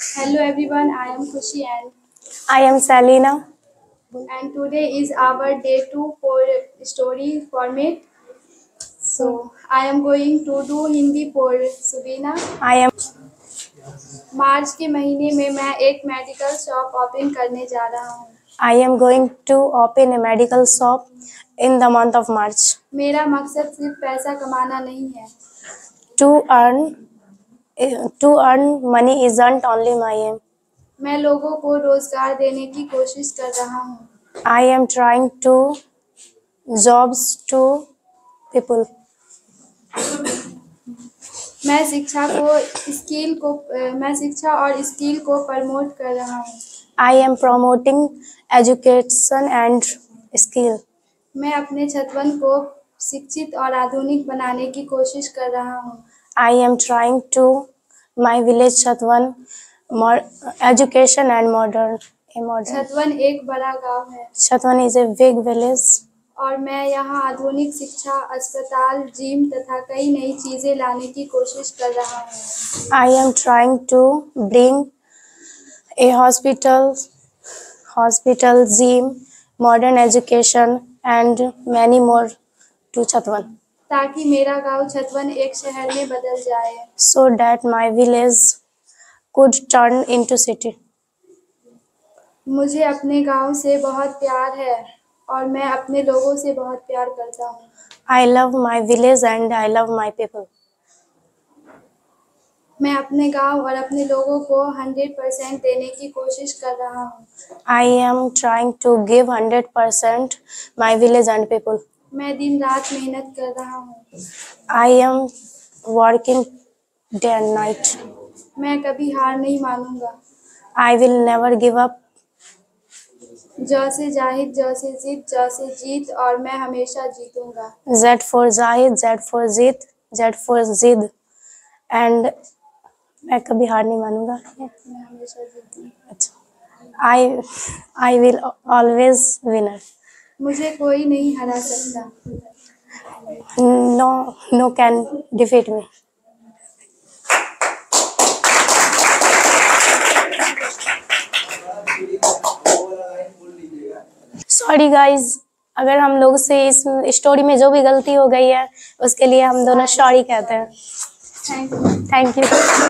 Hello everyone, I am Khushi I am Selina. and today is our day 2 for story format. So I am going to do Hindi for Subina. I am मार्च के महीने में मैं एक medical shop open करने जा रहा हूँ. I am going to open a medical shop in the month of March. मेरा मकसद सिर्फ पैसा कमाना नहीं है. To earn money isn't only my aim. मैं लोगों को रोजगार देने की कोशिश कर रहा हूँ. I am trying to jobs to people. मैं शिक्षा और स्किल को प्रमोट कर रहा हूँ. I am promoting education and skill. मैं अपने छतवन को शिक्षित और आधुनिक बनाने की कोशिश कर रहा हूँ. I am trying to my village Chatwan more education and modern. छतवन एक बड़ा गांव है Chatwan is a big village. और मैं यहाँ आधुनिक शिक्षा, अस्पताल, जिम तथा कई नई चीजें लाने की कोशिश कर रहा हूँ. I am trying to bring a hospital, gym, modern education and many more to Chatwan, ताकि मेरा गांव छतवन एक शहर में बदल जाए. so that my village could turn into city. मुझे अपने गांव से बहुत प्यार है और मैं अपने लोगों से बहुत प्यार करता हूँ. I love my village and I love my people. मैं अपने गांव और अपने लोगों को 100% देने की कोशिश कर रहा हूँ. I am trying to give 100% my village and people. मैं दिन रात मेहनत कर रहा हूँ. I am working day and night. मैं कभी हार नहीं मानूंगा. I will never give up. ज से जाहिद, ज से जिद, ज से जीत और मैं हमेशा जीतूंगा. Z for Zahid, Z for Zid, Z for Zid and मैं कभी हार नहीं मानूंगा. मैं हमेशा जीतूंगा. अच्छा. I will always winner. मुझे कोई नहीं हरा सकता. No can defeat me. Sorry guys, अगर हम लोग से इस स्टोरी में जो भी गलती हो गई है उसके लिए हम दोनों सॉरी कहते हैं. Thank you. Thank you.